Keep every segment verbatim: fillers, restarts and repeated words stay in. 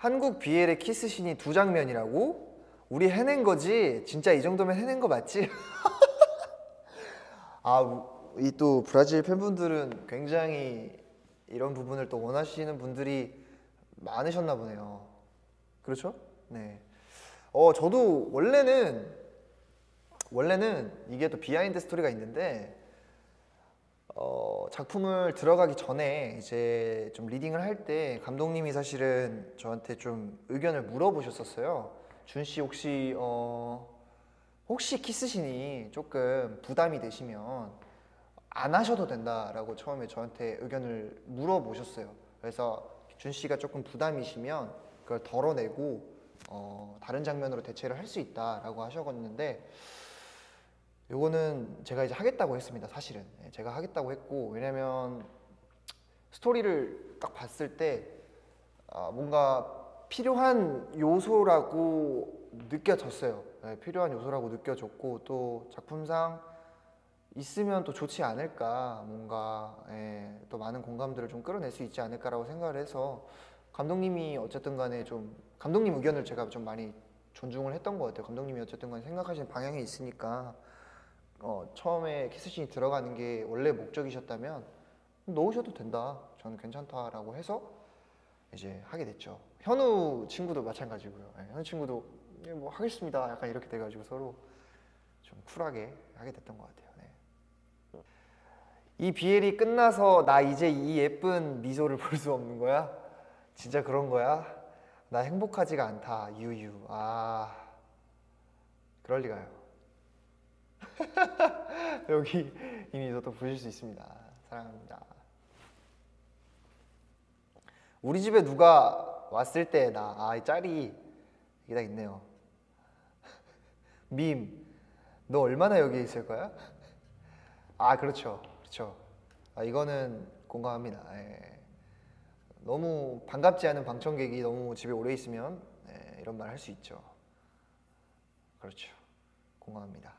한국 비엘의 키스신이 두 장면이라고? 우리 해낸 거지? 진짜 이 정도면 해낸 거 맞지? 아, 이 또 브라질 팬분들은 굉장히 이런 부분을 또 원하시는 분들이 많으셨나 보네요. 그렇죠? 네. 어, 저도 원래는 원래는 이게 또 비하인드 스토리가 있는데 어, 작품을 들어가기 전에 이제 좀 리딩을 할 때 감독님이 사실은 저한테 좀 의견을 물어보셨었어요. 준 씨 혹시 어, 혹시 키스신이 조금 부담이 되시면 안 하셔도 된다라고 처음에 저한테 의견을 물어보셨어요. 그래서 준 씨가 조금 부담이시면 그걸 덜어내고 어, 다른 장면으로 대체를 할 수 있다라고 하셨는데 요거는 제가 이제 하겠다고 했습니다. 사실은 제가 하겠다고 했고, 왜냐면 스토리를 딱 봤을 때 아, 뭔가 필요한 요소라고 느껴졌어요. 네, 필요한 요소라고 느껴졌고 또 작품상 있으면 또 좋지 않을까, 뭔가 예, 또 많은 공감들을 좀 끌어낼 수 있지 않을까라고 생각을 해서 감독님이 어쨌든 간에 좀 감독님 의견을 제가 좀 많이 존중을 했던 것 같아요. 감독님이 어쨌든 간에 생각하시는 방향이 있으니까 어, 처음에 키스씬이 들어가는 게 원래 목적이셨다면 넣으셔도 된다, 저는 괜찮다라고 해서 이제 하게 됐죠. 현우 친구도 마찬가지고요. 네, 현우 친구도 예, 뭐 하겠습니다 약간 이렇게 돼가지고 서로 좀 쿨하게 하게 됐던 것 같아요. 네. 이 비엘이 끝나서 나 이제 이 예쁜 미소를 볼 수 없는 거야? 진짜 그런 거야? 나 행복하지가 않다. 유유. 아, 그럴 리가요. 여기 이미 저도 보실 수 있습니다. 사랑합니다. 우리 집에 누가 왔을 때 나, 아, 이 짤이 이게 다 있네요. 밈, 너 얼마나 여기에 있을 거야? 아, 그렇죠, 그렇죠. 아, 이거는 공감합니다. 예. 너무 반갑지 않은 방청객이 너무 집에 오래 있으면 예, 이런 말 할 수 있죠. 그렇죠, 공감합니다.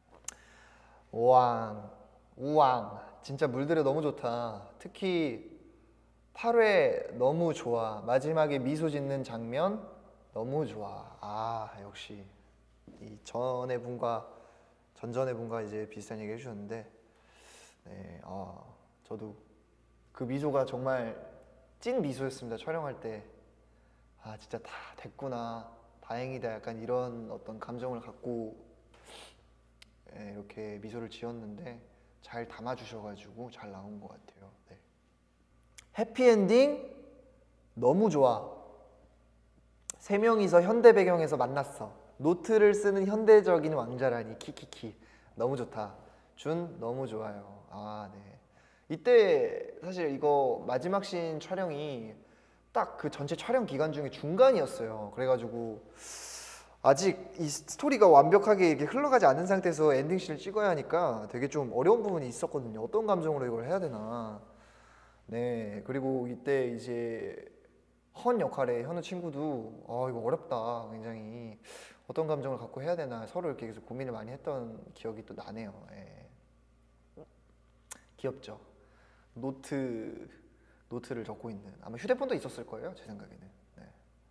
우왕, 우왕, 진짜 물들여 너무 좋다. 특히 팔 회 너무 좋아. 마지막에 미소 짓는 장면 너무 좋아. 아, 역시 이 전의 분과 전전의 분과 이제 비슷한 얘기 해주셨는데, 네, 아, 저도 그 미소가 정말 찐 미소였습니다. 촬영할 때. 아, 진짜 다 됐구나, 다행이다, 약간 이런 어떤 감정을 갖고 예, 이렇게 미소를 지었는데 잘 담아주셔가지고 잘 나온 것 같아요. 네. 해피엔딩 너무 좋아. 세 명이서 현대 배경에서 만났어. 노트를 쓰는 현대적인 왕자라니 키키키. 너무 좋다. 준 너무 좋아요. 아, 네. 이때 사실 이거 마지막 씬 촬영이 딱 그 전체 촬영 기간 중에 중간이었어요. 그래가지고 아직 이 스토리가 완벽하게 이렇게 흘러가지 않은 상태에서 엔딩씬을 찍어야 하니까 되게 좀 어려운 부분이 있었거든요. 어떤 감정으로 이걸 해야 되나. 네, 그리고 이때 이제 헌 역할의 현우 친구도 아, 이거 어렵다, 굉장히 어떤 감정을 갖고 해야 되나 서로 이렇게 계속 고민을 많이 했던 기억이 또 나네요. 네. 귀엽죠. 노트 노트를 적고 있는, 아마 휴대폰도 있었을 거예요, 제 생각에는. 네.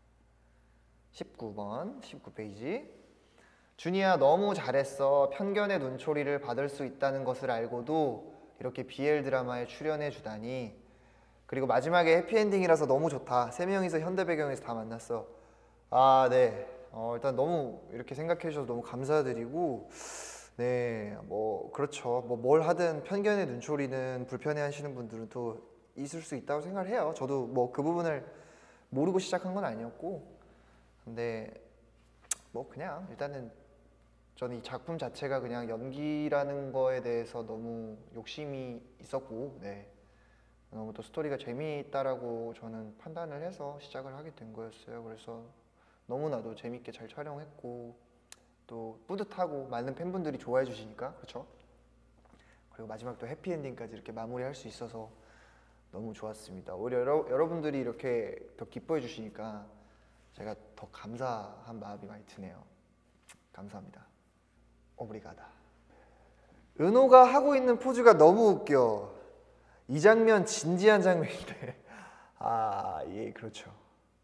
십구 번, 십구 페이지. 준이야 너무 잘했어. 편견의 눈초리를 받을 수 있다는 것을 알고도 이렇게 비엘 드라마에 출연해 주다니. 그리고 마지막에 해피엔딩이라서 너무 좋다. 세 명이서 현대 배경에서 다 만났어. 아, 네. 어, 일단 너무 이렇게 생각해 주셔서 너무 감사드리고, 네, 뭐 그렇죠. 뭐 뭘 하든 편견의 눈초리는 불편해 하시는 분들은 또 있을 수 있다고 생각을 해요. 저도 뭐 그 부분을 모르고 시작한 건 아니었고, 근데 뭐 그냥 일단은 저는 이 작품 자체가 그냥 연기라는 거에 대해서 너무 욕심이 있었고, 네, 너무 또 스토리가 재미있다라고 저는 판단을 해서 시작을 하게 된 거였어요. 그래서 너무나도 재밌게 잘 촬영했고 또 뿌듯하고 많은 팬분들이 좋아해 주시니까, 그렇죠? 그리고 마지막 또 해피엔딩까지 이렇게 마무리할 수 있어서 너무 좋았습니다. 오히려 여러, 여러분들이 이렇게 더 기뻐해 주시니까 제가 더 감사한 마음이 많이 드네요. 감사합니다. 오브리가다. 은호가 하고 있는 포즈가 너무 웃겨. 이 장면 진지한 장면인데 아, 예, 그렇죠.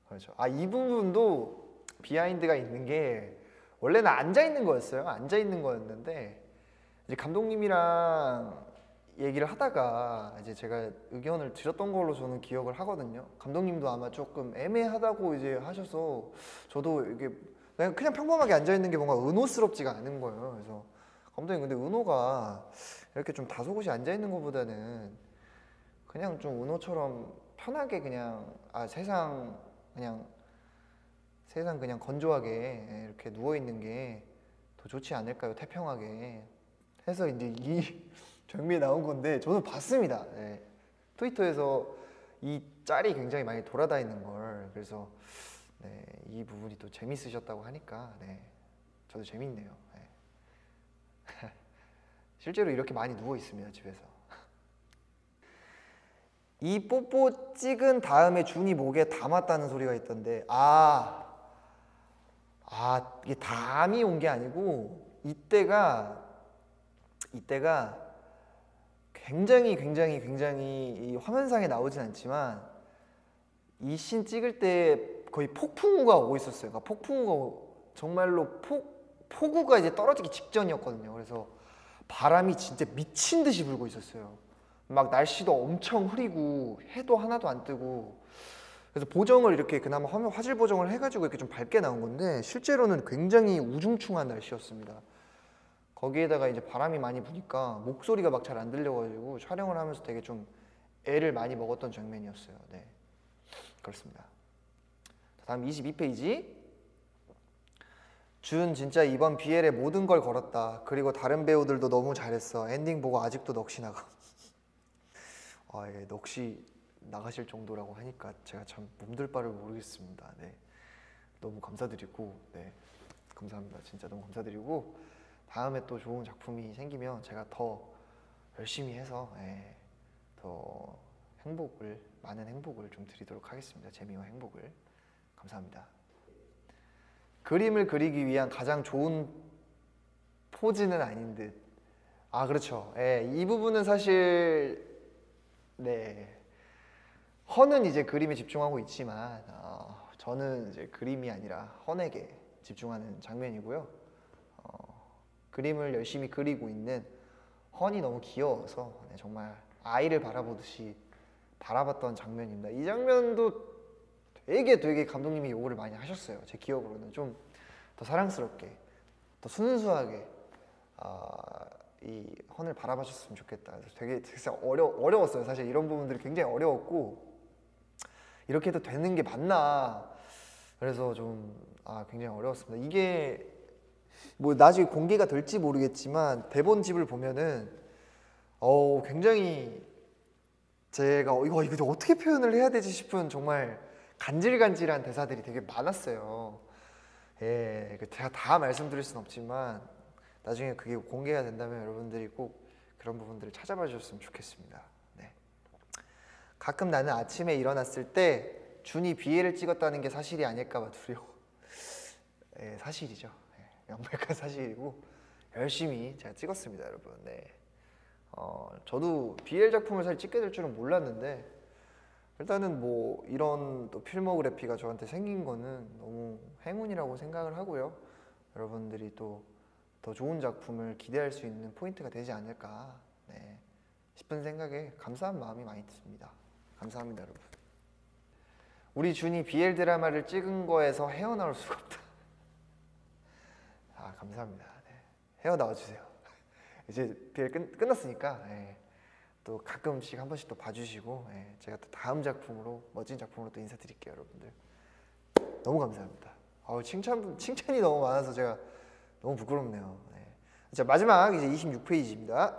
그렇죠. 아, 이 부분도 비하인드가 있는 게 원래는 앉아 있는 거였어요. 앉아 있는 거였는데 이제 감독님이랑 얘기를 하다가 이제 제가 의견을 드렸던 걸로 저는 기억을 하거든요. 감독님도 아마 조금 애매하다고 이제 하셔서 저도 이게 그냥, 그냥 평범하게 앉아 있는 게 뭔가 은호스럽지가 않은 거예요. 그래서 감독님 근데 은호가 이렇게 좀 다소곳이 앉아 있는 것보다는 그냥 좀 은호처럼 편하게 그냥 아 세상 그냥 세상 그냥 건조하게 이렇게 누워 있는 게 더 좋지 않을까요? 태평하게 해서 이제 이 장면이 나온 건데 저도 봤습니다. 네. 트위터에서 이 짤이 굉장히 많이 돌아다니는 걸 그래서 네, 이 부분이 또 재밌으셨다고 하니까 네, 저도 재밌네요. 네. 실제로 이렇게 많이 누워 있습니다 집에서. 이 뽀뽀 찍은 다음에 준이 목에 담았다는 소리가 있던데 아, 아 이게 담이 온 게 아니고 이때가 이때가 굉장히 굉장히 굉장히 이 화면상에 나오진 않지만 이 씬 찍을 때 거의 폭풍우가 오고 있었어요. 그러니까 폭풍우가 정말로 폭, 폭우가 이제 떨어지기 직전이었거든요. 그래서 바람이 진짜 미친 듯이 불고 있었어요. 막 날씨도 엄청 흐리고 해도 하나도 안 뜨고 그래서 보정을 이렇게 그나마 화면 화질 보정을 해가지고 이렇게 좀 밝게 나온 건데 실제로는 굉장히 우중충한 날씨였습니다. 거기에다가 이제 바람이 많이 부니까 목소리가 막 잘 안 들려가지고 촬영을 하면서 되게 좀 애를 많이 먹었던 장면이었어요. 네, 그렇습니다. 다음 이십이 페이지. 준 진짜 이번 비엘에 모든 걸 걸었다. 그리고 다른 배우들도 너무 잘했어. 엔딩 보고 아직도 넋이 나가. 아, 예, 넋이 나가실 정도라고 하니까 제가 참 몸둘 바를 모르겠습니다. 네, 너무 감사드리고, 네, 감사합니다. 진짜 너무 감사드리고 다음에 또 좋은 작품이 생기면 제가 더 열심히 해서 예, 더 행복을 많은 행복을 좀 드리도록 하겠습니다. 재미와 행복을. 감사합니다. 그림을 그리기 위한 가장 좋은 포즈는 아닌 듯. 아 그렇죠. 예, 이 부분은 사실 네 헌은 이제 그림에 집중하고 있지만 어, 저는 이제 그림이 아니라 헌에게 집중하는 장면이고요. 어, 그림을 열심히 그리고 있는 헌이 너무 귀여워서 네, 정말 아이를 바라보듯이 바라봤던 장면입니다. 이 장면도 되게 되게 감독님이 요구를 많이 하셨어요. 제 기억으로는 좀 더 사랑스럽게, 더 순수하게 어, 이 헌을 바라봐줬으면 좋겠다. 그래서 되게 진짜 어려 어려웠어요. 사실 이런 부분들이 굉장히 어려웠고 이렇게 해도 되는 게 맞나? 그래서 좀 아, 굉장히 어려웠습니다. 이게 뭐 나중에 공개가 될지 모르겠지만 대본집을 보면은 어 굉장히 제가 어, 이거 이거 어떻게 표현을 해야 되지 싶은 정말 간질간질한 대사들이 되게 많았어요. 예, 제가 다 말씀드릴 순 없지만 나중에 그게 공개가 된다면 여러분들이 꼭 그런 부분들을 찾아봐 주셨으면 좋겠습니다. 네. 가끔 나는 아침에 일어났을 때 준이 비엘을 찍었다는 게 사실이 아닐까 봐 두려워. 예, 사실이죠. 예, 명백한 사실이고 열심히 제가 찍었습니다, 여러분. 네. 어, 저도 비엘 작품을 사실 찍게 될 줄은 몰랐는데 일단은 뭐 이런 또 필모그래피가 저한테 생긴 거는 너무 행운이라고 생각을 하고요. 여러분들이 또 더 좋은 작품을 기대할 수 있는 포인트가 되지 않을까 네, 싶은 생각에 감사한 마음이 많이 듭니다. 감사합니다, 여러분. 우리 준이 비엘 드라마를 찍은 거에서 헤어나올 수가 없다. 아, 감사합니다. 네. 헤어나와주세요. 이제 비엘 끝, 끝났으니까 네. 또 가끔씩 한 번씩 또 봐주시고 네. 제가 또 다음 작품으로 멋진 작품으로 또 인사드릴게요, 여러분들. 너무 감사합니다. 아우, 칭찬, 칭찬이 너무 많아서 제가 너무 부끄럽네요. 네. 자, 마지막 이제 이십육 페이지입니다.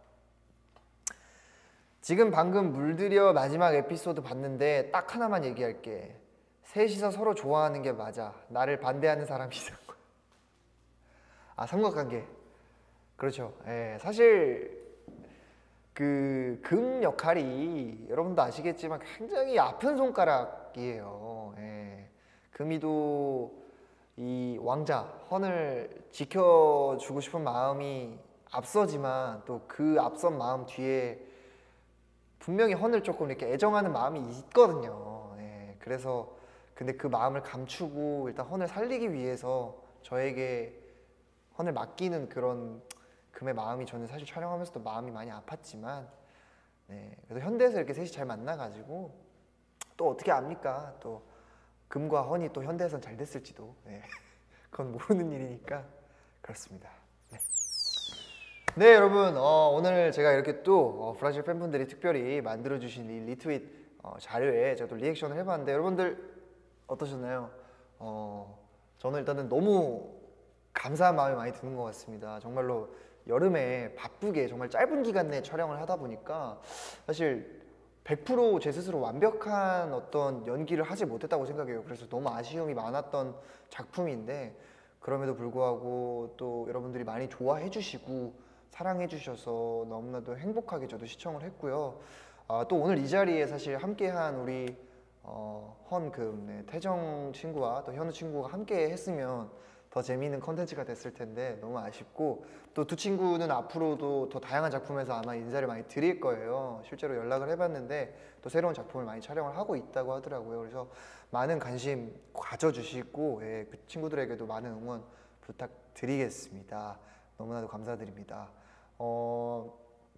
지금 방금 물들여 마지막 에피소드 봤는데 딱 하나만 얘기할게. 셋이서 서로 좋아하는 게 맞아. 나를 반대하는 사람이 있는 거야. 아, 삼각관계. 그렇죠. 예, 사실 그 금 역할이 여러분도 아시겠지만 굉장히 아픈 손가락이에요. 예. 금이도 이 왕자 헌을 지켜주고 싶은 마음이 앞서지만 또 그 앞선 마음 뒤에 분명히 헌을 조금 이렇게 애정하는 마음이 있거든요. 예, 그래서 근데 그 마음을 감추고 일단 헌을 살리기 위해서 저에게 헌을 맡기는 그런 금의 마음이 저는 사실 촬영하면서도 마음이 많이 아팠지만 네, 그래서 현대에서 이렇게 셋이 잘 만나가지고 또 어떻게 압니까? 또 금과 헌이 또 현대에선 잘 됐을지도 네, 그건 모르는 일이니까 그렇습니다. 네, 네 여러분 어, 오늘 제가 이렇게 또 어, 브라질 팬분들이 특별히 만들어주신 이 리트윗 어, 자료에 제가 또 리액션을 해봤는데 여러분들 어떠셨나요? 어, 저는 일단은 너무 감사한 마음이 많이 드는 것 같습니다. 정말로 여름에 바쁘게 정말 짧은 기간 내에 촬영을 하다 보니까 사실 백 퍼센트 제 스스로 완벽한 어떤 연기를 하지 못했다고 생각해요. 그래서 너무 아쉬움이 많았던 작품인데 그럼에도 불구하고 또 여러분들이 많이 좋아해 주시고 사랑해 주셔서 너무나도 행복하게 저도 시청을 했고요. 아, 또 오늘 이 자리에 사실 함께한 우리 어, 헌금, 네, 태정 친구와 또 현우 친구가 함께 했으면 더 재미있는 컨텐츠가 됐을 텐데 너무 아쉽고 또 두 친구는 앞으로도 더 다양한 작품에서 아마 인사를 많이 드릴 거예요. 실제로 연락을 해봤는데 또 새로운 작품을 많이 촬영을 하고 있다고 하더라고요. 그래서 많은 관심 가져주시고 예, 그 친구들에게도 많은 응원 부탁드리겠습니다. 너무나도 감사드립니다. 어,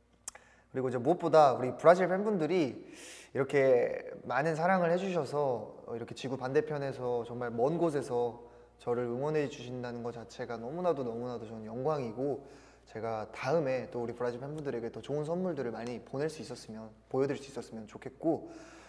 그리고 이제 무엇보다 우리 브라질 팬분들이 이렇게 많은 사랑을 해주셔서 이렇게 지구 반대편에서 정말 먼 곳에서 저를 응원해 주신다는 것 자체가 너무나도 너무나도 저는 영광이고 제가 다음에 또 우리 브라질 팬분들에게 더 좋은 선물들을 많이 보낼 수 있었으면 보여드릴 수 있었으면 좋겠고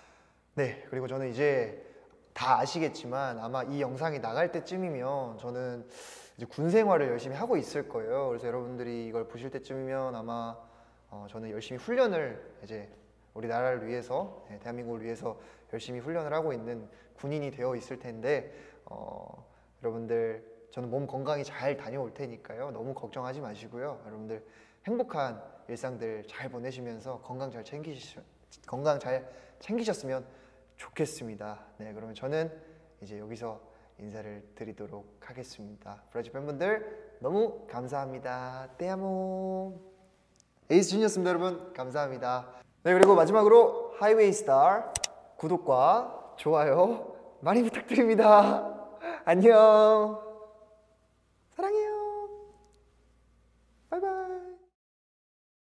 네 그리고 저는 이제 다 아시겠지만 아마 이 영상이 나갈 때쯤이면 저는 이제 군 생활을 열심히 하고 있을 거예요. 그래서 여러분들이 이걸 보실 때쯤이면 아마 어, 저는 열심히 훈련을 이제 우리나라를 위해서 네, 대한민국을 위해서 열심히 훈련을 하고 있는 군인이 되어 있을 텐데 어, 여러분들 저는 몸 건강히 잘 다녀올 테니까요. 너무 걱정하지 마시고요. 여러분들 행복한 일상들 잘 보내시면서 건강 잘 챙기시 건강 잘 챙기셨으면 좋겠습니다. 네, 그러면 저는 이제 여기서 인사를 드리도록 하겠습니다. 브라질 팬분들 너무 감사합니다. 떼아모 에이스 준이었습니다. 여러분 감사합니다. 네, 그리고 마지막으로 하이웨이 스타 구독과 좋아요 많이 부탁드립니다. 안녕.